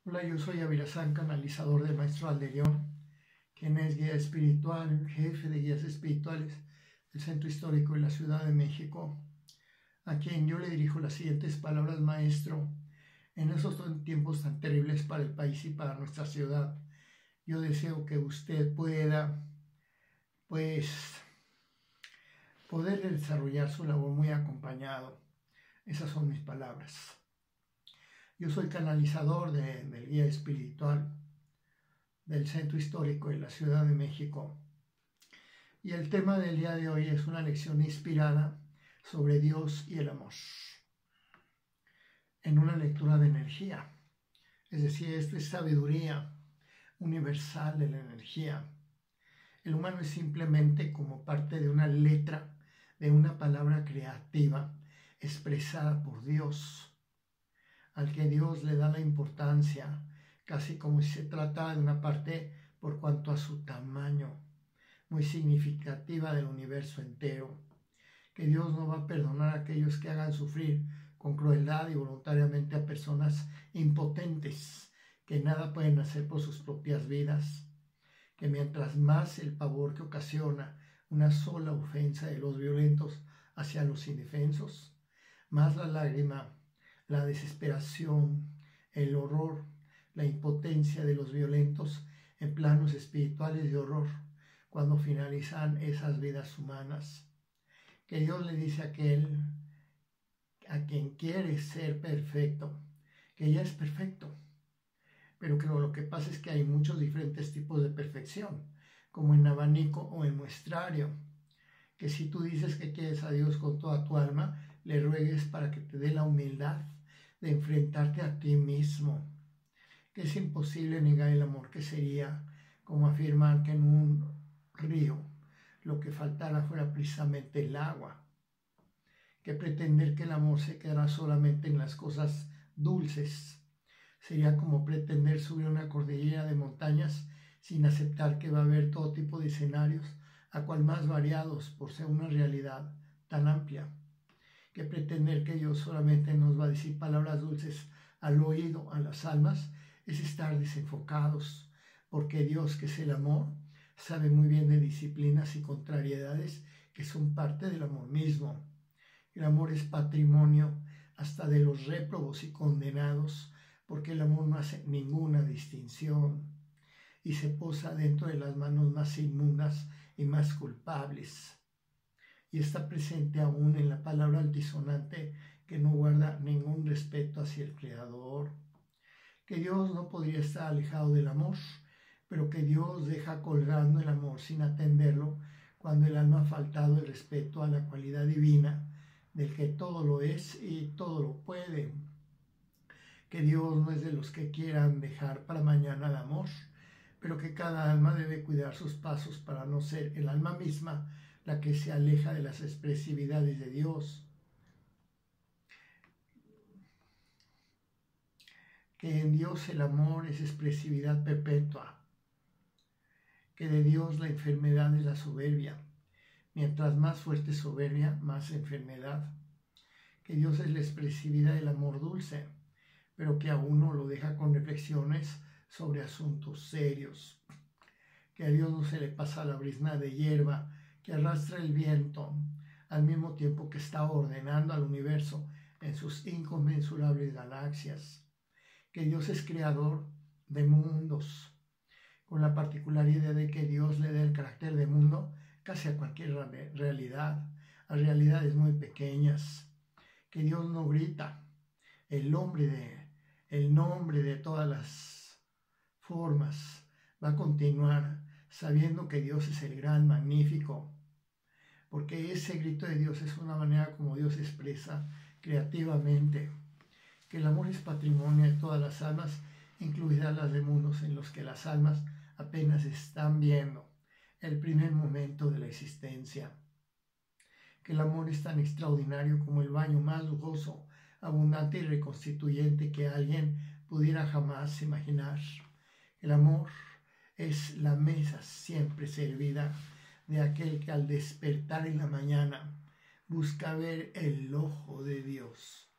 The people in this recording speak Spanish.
Hola, yo soy Avirazán, canalizador del Maestro Alderión, quien es guía espiritual, jefe de guías espirituales del Centro Histórico de la Ciudad de México, a quien yo le dirijo las siguientes palabras, Maestro, en esos tiempos tan terribles para el país y para nuestra ciudad. Yo deseo que usted pueda, poder desarrollar su labor muy acompañado. Esas son mis palabras. Yo soy canalizador del guía espiritual del Centro Histórico de la Ciudad de México. Y el tema del día de hoy es una lección inspirada sobre Dios y el amor, en una lectura de energía. Es decir, esto es sabiduría universal de la energía. El humano es simplemente como parte de una letra, de una palabra creativa expresada por Dios, al que Dios le da la importancia, casi como si se tratara de una parte por cuanto a su tamaño, muy significativa del universo entero, que Dios no va a perdonar a aquellos que hagan sufrir con crueldad y voluntariamente a personas impotentes, que nada pueden hacer por sus propias vidas, que mientras más el pavor que ocasiona una sola ofensa de los violentos hacia los indefensos, más la lágrima, la desesperación, el horror, la impotencia de los violentos en planos espirituales de horror cuando finalizan esas vidas humanas. Que Dios le dice a aquel a quien quiere ser perfecto, que ya es perfecto, pero que lo que pasa es que hay muchos diferentes tipos de perfección, como en abanico o en muestrario, que si tú dices que quieres a Dios con toda tu alma, le ruegues para que te dé la humildad de enfrentarte a ti mismo, que es imposible negar el amor, que sería como afirmar que en un río lo que faltara fuera precisamente el agua, que pretender que el amor se quedará solamente en las cosas dulces. Sería como pretender subir una cordillera de montañas sin aceptar que va a haber todo tipo de escenarios, a cual más variados por ser una realidad tan amplia, que pretender que Dios solamente nos va a decir palabras dulces al oído, a las almas, es estar desenfocados, porque Dios, que es el amor, sabe muy bien de disciplinas y contrariedades que son parte del amor mismo. El amor es patrimonio hasta de los réprobos y condenados, porque el amor no hace ninguna distinción y se posa dentro de las manos más inmundas y más culpables. Y está presente aún en la palabra altisonante que no guarda ningún respeto hacia el Creador. Que Dios no podría estar alejado del amor, pero que Dios deja colgando el amor sin atenderlo cuando el alma ha faltado el respeto a la cualidad divina del que todo lo es y todo lo puede. Que Dios no es de los que quieran dejar para mañana el amor, pero que cada alma debe cuidar sus pasos para no ser el alma misma la que se aleja de las expresividades de Dios. Que en Dios el amor es expresividad perpetua, que de Dios la enfermedad es la soberbia. Mientras más fuerte soberbia, más enfermedad. Que Dios es la expresividad del amor dulce, pero que a uno lo deja con reflexiones sobre asuntos serios. Que a Dios no se le pasa la brisna de hierba que arrastra el viento, al mismo tiempo que está ordenando al universo en sus inconmensurables galaxias. Que Dios es creador de mundos, con la particularidad de que Dios le da el carácter de mundo casi a cualquier realidad, a realidades muy pequeñas. Que Dios no grita el nombre de todas las formas, va a continuar sabiendo que Dios es el gran, magnífico, porque ese grito de Dios es una manera como Dios expresa creativamente que el amor es patrimonio de todas las almas, incluidas las de mundos en los que las almas apenas están viendo el primer momento de la existencia. Que el amor es tan extraordinario como el baño más lujoso, abundante y reconstituyente que alguien pudiera jamás imaginar. El amor es la mesa siempre servida de aquel que al despertar en la mañana busca ver el ojo de Dios.